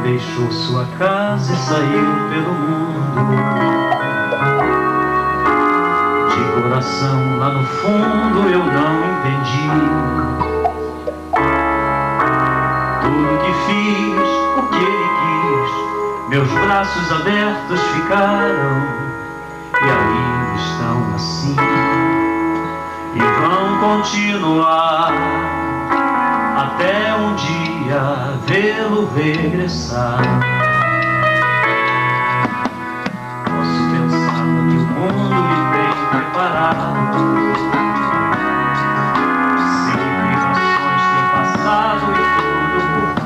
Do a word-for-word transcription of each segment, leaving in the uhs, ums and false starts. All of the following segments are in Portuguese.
deixou sua casa e saiu pelo mundo. De coração lá no fundo eu não entendi tudo que fiz, o que ele quis. Meus braços abertos ficaram e ainda estão assim, e vão continuar até um dia vê-lo regressar. Posso pensar no que o mundo lhe tem preparado, se privações têm passado e tudo por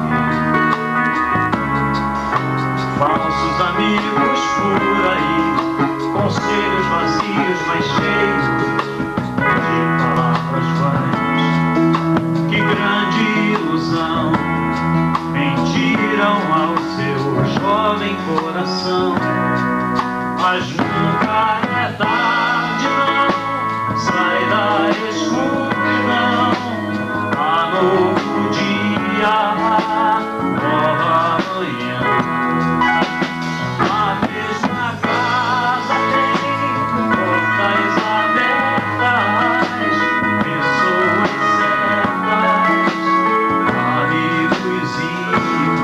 fim. Falsos amigos por aí, conselhos vazios, mas cheios de palavras vãs. Que grande ilusão mentiram ao seu jovem coração. Mas nunca é tarde, não. Sai da escuridão. Há novo dia, nova manhã. A mesma casa tem portas abertas, pessoas certas, amigos e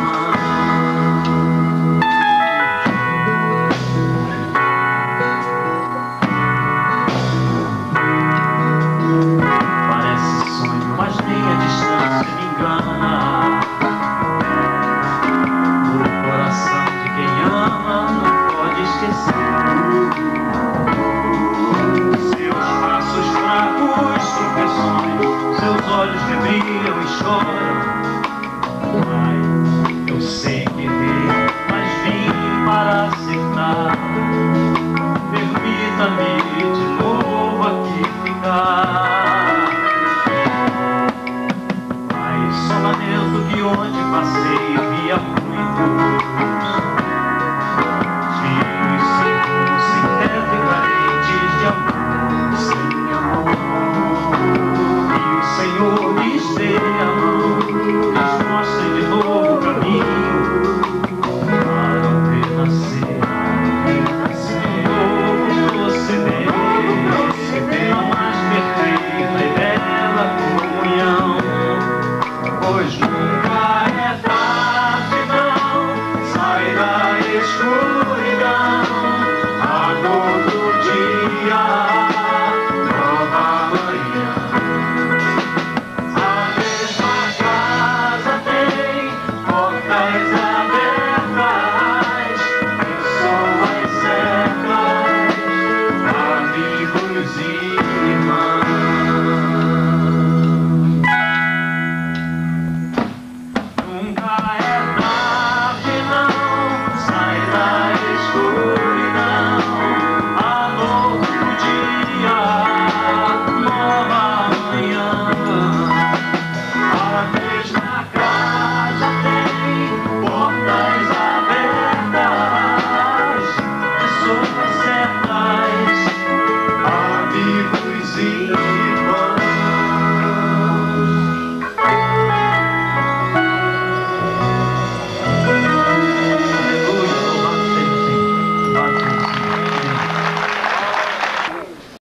parece sonho, mas nem a distância me engana. O coração de quem ama não pode esquecer. Seus passos fracos, tropeções, seus olhos rebrilham e choram. Pai, eu sei que errei, mas vim para acertar. Permita-me de novo aqui ficar. Pai, só lamento que onde passei via muito